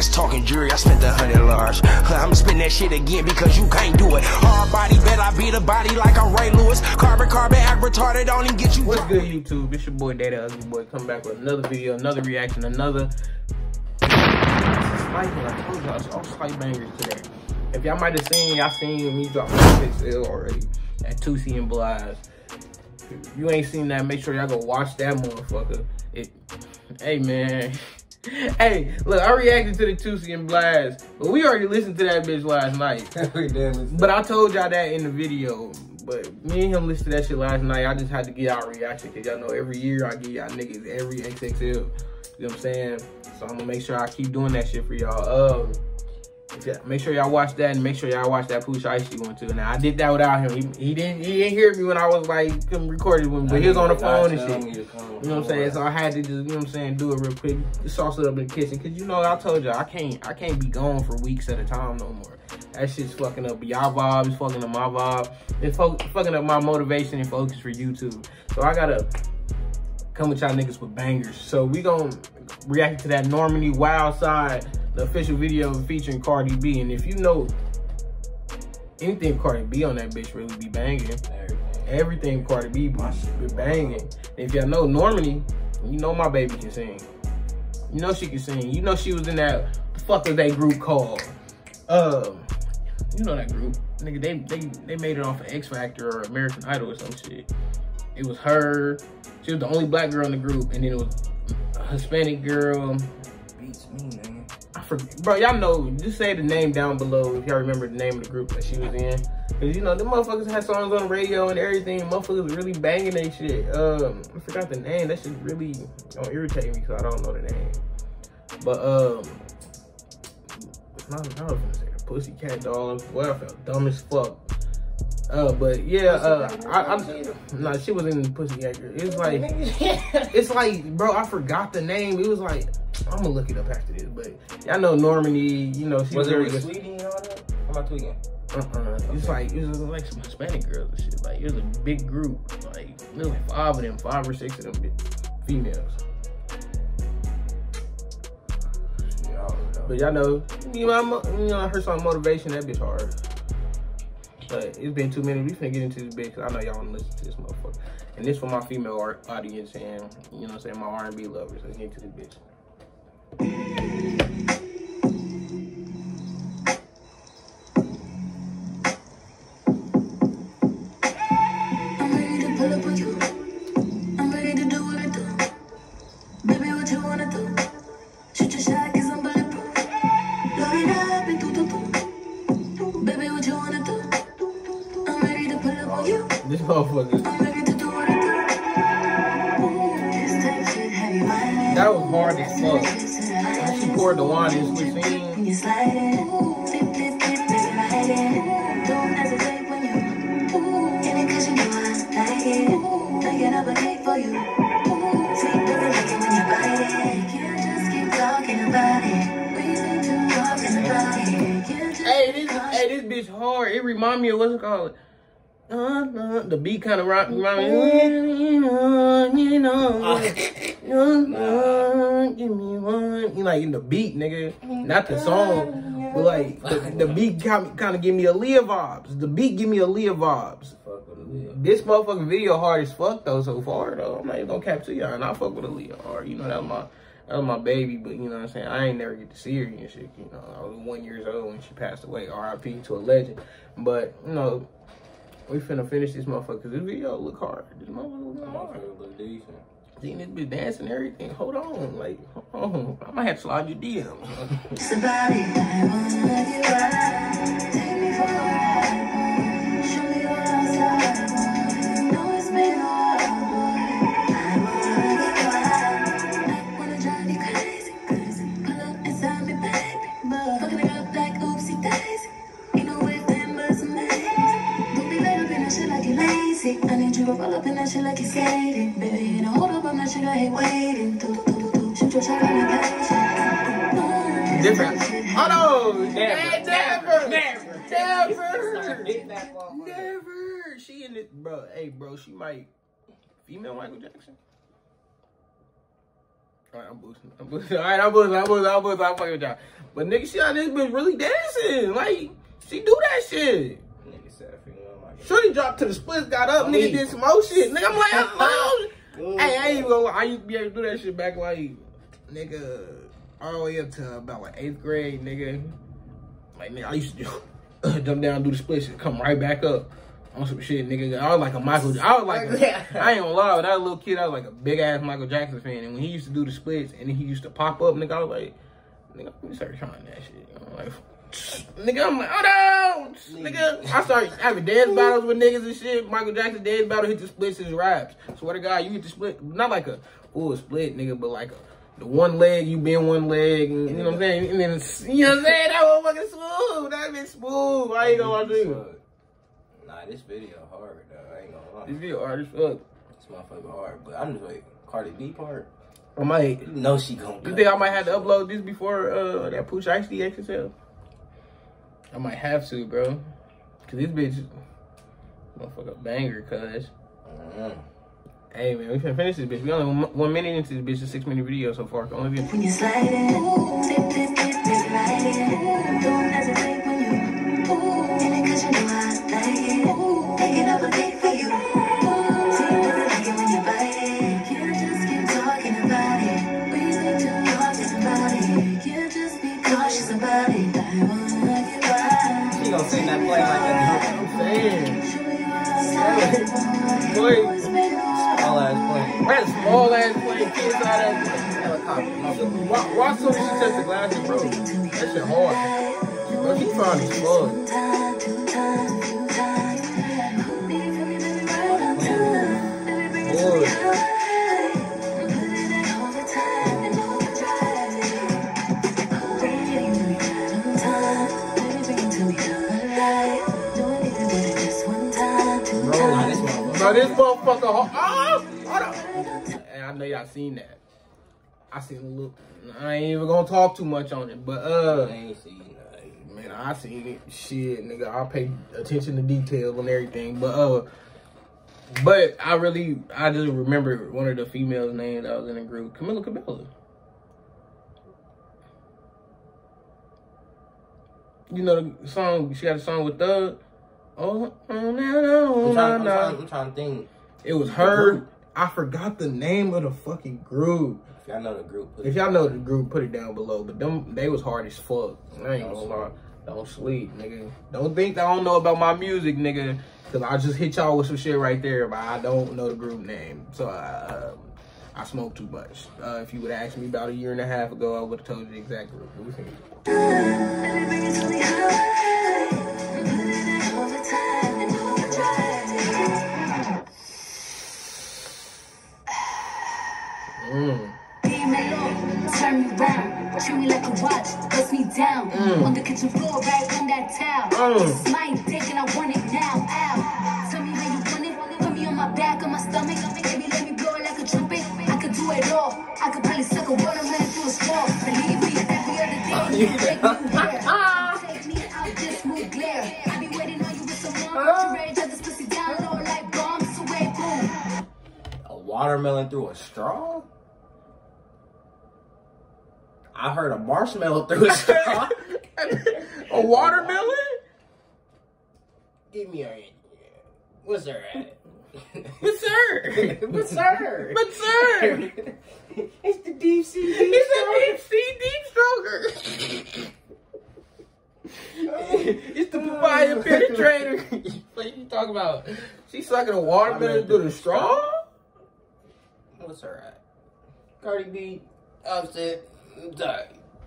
niggas talking jury, I spent 100 large. I'ma spend that shit again because you can't do it. Hard body, bet I beat a body like I'm Ray Lewis. Carbon, act retarded, don't even get you. What's good, YouTube? It's your boy, Data Ugly Boy, coming back with another video, another reaction, another I told y'all, all slight bangers today. If y'all might have seen, y'all seen me drop my XL already at Toosii and Blaz. If you ain't seen that, make sure y'all go watch that motherfucker. Hey man. Hey, look, I reacted to the Toosii and Blaz, but we already listened to that bitch last night. But I told y'all that in the video. But me and him listened to that shit last night. I just had to get y'all reaction because y'all know every year I give y'all niggas every XXL. You know what I'm saying? So I'm gonna make sure I keep doing that shit for y'all. Make sure y'all watch that, and make sure y'all watch that Pooh Shiesty one too. Now I did that without him. He didn't hear me when I was like couldn't record it with him, but he was on the phone and shit. You know what I'm saying? So I had to just, you know what I'm saying, do it real quick, sauce it up in the kitchen. Cause you know I told y'all I can't be gone for weeks at a time no more. That shit's fucking up y'all vibe, it's fucking up my vibe, it's fucking up my motivation and focus for YouTube. So I gotta come with y'all niggas with bangers. So we gonna react to that Normani Wild Side, the official video featuring Cardi B. And if you know anything Cardi B on that bitch really be banging. Everything Cardi B be banging. And if y'all know Normani, you know my baby can sing. You know she can sing. You know she was in that, the fuck was that group called? You know that group. Nigga, they made it off of X Factor or American Idol or some shit. It was her. She was the only black girl in the group, and then it was a Hispanic girl. Beats me, man. I forget, bro. Y'all know. Just say the name down below if y'all remember the name of the group that she was in. Cause you know the motherfuckers had songs on the radio and everything. Motherfuckers was really banging they shit. I forgot the name. That shit really gonna irritate me because I don't know the name. But I was gonna say the Pussycat Dolls. Well, I felt dumb as fuck. But yeah, nah, she was in Pussycat Girl. It's like, bro, I forgot the name. It was like, I'm gonna look it up after this. But y'all know Normani, you know, she was very good. Sweetie and all that? How am I tweaking? It was like some Hispanic girls and shit. Like, it was a big group. Like, there was like 5 of them, 5 or 6 of them females. But y'all know, her song Motivation, that bitch hard. But it's been too many. We finna get into this bitch, cause I know y'all wanna listen to this motherfucker. And this for my female audience and, you know what I'm saying, my R&B lovers. Let's get into this bitch. I'm ready to pull up on you. I'm ready to do what I do. Baby, what you wanna do? Shoot your shot, cause I'm bulletproof. Load it up and do. Baby, what you wanna do? I'm ready to pull up on you. This motherfucker. I'm ready to do what I do. This type shit have you violent. That was hard as fuck. She poured the wine in sweet scene. When you slide in, flip, make it right in. Don't hesitate when you in it cause you know I like it. I get up a cake for you. Sweet girl, like it when you bite it. Can't just keep talking about it. We need to talk about it. Can't just Hey, this bitch hard. It remind me of what's it called? The beat kind of remind me. Give me one. You like in the beat, nigga, not the song, but like the beat kind of give me Aaliyah vibes. The beat give me Aaliyah vibes. This motherfucking video hard as fuck though so far though. I'm not even gonna cap to y'all, and I fuck with Aaliyah hard. You know that was my baby, but you know what I'm saying, I ain't never get to see her and shit. You know, I was 1 year old when she passed away. R.I.P. to a legend. But you know, we finna finish this motherfucker because this video look hard. This motherfucker look hard. Look decent. Seeing this bitch dancing and everything. Hold on, like, hold on. I might have to slide your DM. it's about it. I wanna get right. Take me for a ride. Show me what outside. Know it's been a while, boy. I wanna get wild. I wanna drive you crazy. Pull up inside me, baby. But fucking it up like oopsie daisy. Ain't no way them but it's amazing. Don't be laid up in that shit like you lazy. I need you to roll up in that shit like you skating. Baby, you know, hold up on that shit, I hate waiting. Shoot your shot on the page. Different. Oh no! Never. She in it, bro. Hey, bro, she might female Michael Jackson. Alright, I'm boosting. Alright, I'm fucking with y'all. But nigga, she out this bitch really dancing. Like, she do that shit. Nigga said, Shorty dropped to the splits, got up, nigga did some more shit. Nigga, I'm like, hey, I ain't even gonna lie. I used to be able to do that shit back like, nigga, all the way up to about like 8th grade, nigga. Like, nigga, I used to jump down, do the splits, and come right back up on some shit, nigga. I was like I ain't gonna lie, when I was a little kid, I was like a big ass Michael Jackson fan. And when he used to do the splits and then he used to pop up, nigga, I was like, nigga, let me start trying that shit. You know, like, nigga, I'm like, oh no! Nigga, I started having dance battles with niggas and shit. Michael Jackson dance battle, hit the splits and raps. Swear to God, you hit the split, not like a full split, nigga, but like the one leg, you bend one leg, and, you know what I'm saying? And then, you know what I'm saying? That was fucking smooth. That been smooth. I ain't gonna lie to you. Nah, this video hard, though. I ain't gonna lie. This video hard as fuck. This motherfucker hard, but I'm just like, Cardi B part. I might. You know she gonna You think I might have to upload this before that Push Ice D XXL? I might have to, bro. Cause this bitch, motherfucker banger, cuz. Hey man, we finna finish this bitch. We only 1 minute into this bitch, a 6-minute video so far. Only been. When you slide in, tip, baby, right in. Don't hesitate when you, in it 'cause you know I like it. Taking up a date for you. See, you never like it when you bite it. You just keep talking about it. Breathing too hard to somebody. You just be cautious about it. I wanna get by. She gonna sing that play like that. I'm saying. Boy. Small ass plane. That small ass plane, kids out that helicopter. Watch some she touch the glass and bro. That shit hard. Bro, she fine as fuck. Bro, this motherfucker, hold on. And I know y'all seen that. I seen a little. I ain't even gonna talk too much on it, but I ain't seen that. man, I seen it. Shit, nigga, I pay attention to details and everything, but I just remember one of the females' names that was in the group, Camila Cabello. You know the song? She got a song with Thug. Oh, no. I'm trying to think. It was her. I forgot the name of the fucking group. If y'all know the group, If y'all know the group, put it down below. But they was hard as fuck. I ain't gonna lie. Don't sleep, nigga. Don't think I don't know about my music, nigga. Cause I just hit y'all with some shit right there, but I don't know the group name. So I smoke too much. If you would ask me about a year and a half ago, I would have told you the exact group. But we can Turn me round, treat me like a watch, bust me down on the kitchen floor, right on that towel. This is my dick and I want it now. Ow. Tell me how you want it, put me on my back, on my stomach, baby, let me blow it like a trumpet. I could do it all. I could probably suck a watermelon through a straw. Believe me, every other day you make me wear. Take me out, just move glare. I be waiting on you with someone, you ready to this pussy down low like bombs away, boom. A watermelon through a straw? I heard a marshmallow through a straw. a watermelon? Give me a. What's her at? What's her? What's her? What's her? It's the deep sea deep It's a deep sea deep stroker. It's the papaya penetrator. What you talking about? She sucking a watermelon through the straw? What's her at? Cardi B. Upset. Die.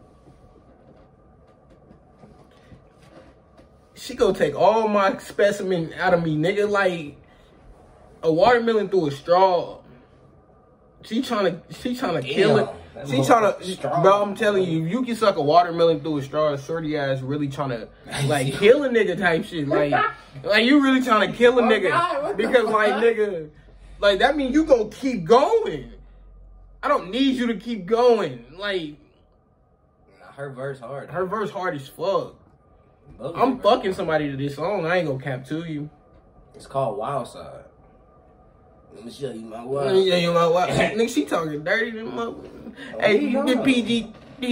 She gonna take all my specimen out of me, nigga. Like a watermelon through a straw. She trying to kill it. She trying to, bro. I'm telling you, if you can suck a watermelon through a straw, shorty ass really trying to like kill a nigga type shit. Like you really trying to kill a nigga because like nigga, like that means you gonna keep going. I don't need you to keep going. Like her verse hard. Her verse hard as fuck. I'm fucking somebody to this song. I ain't gonna cap to you. It's called Wild Side. Let me show you my wild. Yeah, you my wild. Nigga, she talking dirty to my. Hey, you get PG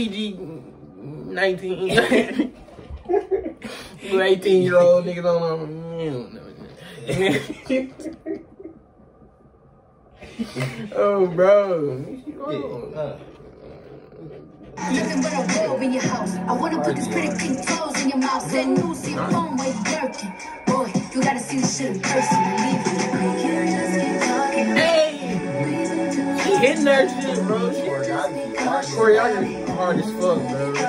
19. You 18-year-old niggas on oh, bro. Nothing but a wall in your house. I wanna put these pretty pink toes in your mouth. Send news to your phone while you're working. Boy, you gotta see this shit in person. Believe me. Hey! She hitting that shit, bro. Choreography hard as fuck, bro.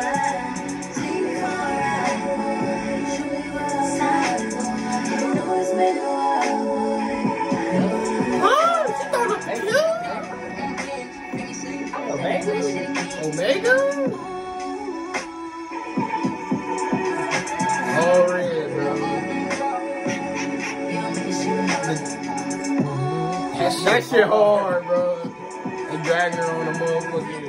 Omega? All red, bro. That shit hard, bro. They drag her on the motherfucker.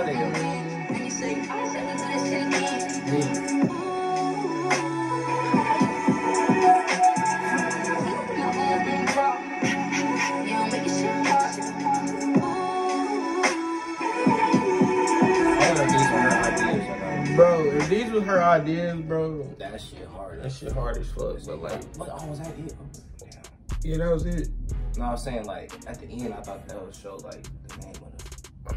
Bro, if these was her ideas, bro, That shit hard. that shit hard as fuck. But like, But was that it? Damn. yeah, that was it. No, I was saying like at the end, I thought that would show like the name of the.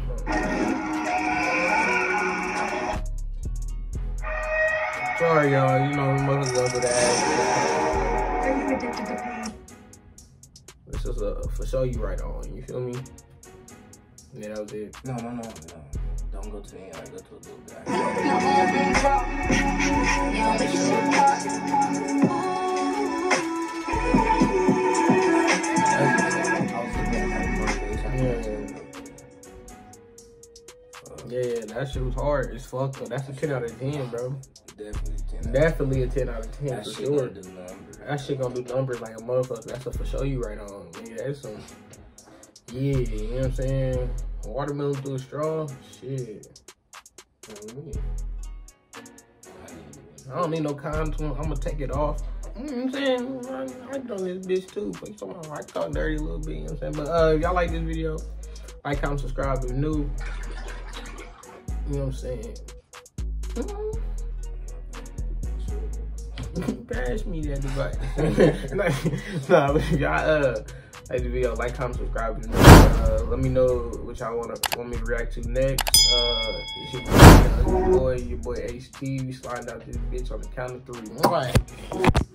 Sorry, y'all. You know, mother's go to the ass. Are you addicted to pain? This is a for show you right on. You feel me? Yeah, that was it. No. Don't go to the end. Like go to a little bit. Yeah, that shit was hard as fuck, though. That's a 10 out of 10, bro. Definitely 10. Definitely a 10 out of 10 That for shit sure. gonna do numbers. That shit gonna do numbers like a motherfucker. That's a for show you right on. Nigga, that's some. Yeah, you know what I'm saying? Watermelon through a straw? Shit. I don't need no contour. I'm gonna take it off. You know what I'm saying? I done this bitch too. But I talk dirty a little bit, you know what I'm saying? But if y'all like this video, like, comment, subscribe if you're new. You know what I'm saying? Pass me that device. Nah, but if y'all like the video, like, comment, subscribe if you're new. Let me know what y'all want me to react to next. It's your boy HT. We sliding out this bitch on the count of 3.